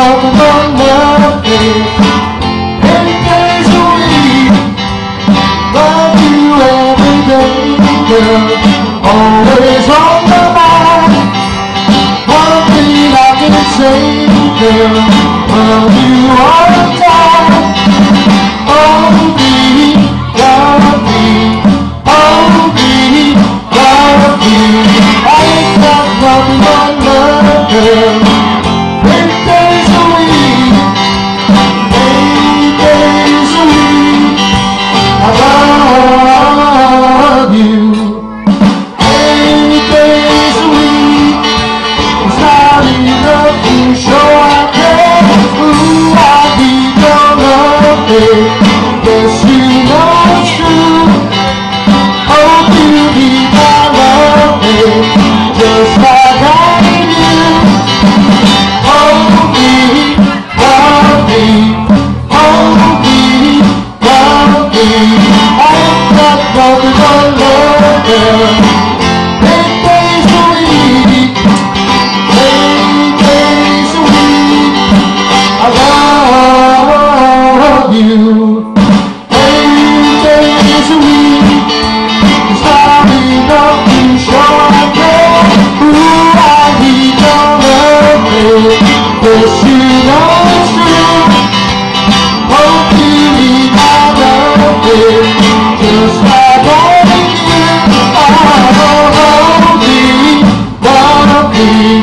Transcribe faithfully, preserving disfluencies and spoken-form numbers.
nothing but nothing. Eight days a week, love you every day, girl. Always on my mind. One thing I can say, girl, love you all the time. Oh me, love me, oh me, love me. I ain't got nothing but love, girl. Eight days a week, eight days a week, I love you. Eight days a week, it's not enough to show I care. Ooh, I need your love, yes you know it's true. Oh, you need my love, just like I need you. Hold me, love me, hold me, love me. I ain't got nothing but love, girl. Eight days a week, eight days a week, I love you. Eight days a week, it's not enough to show I care. Ooh, I need your love, yes you know it's true. Hope you need my love, just like I need you. Oh, hold me, love me.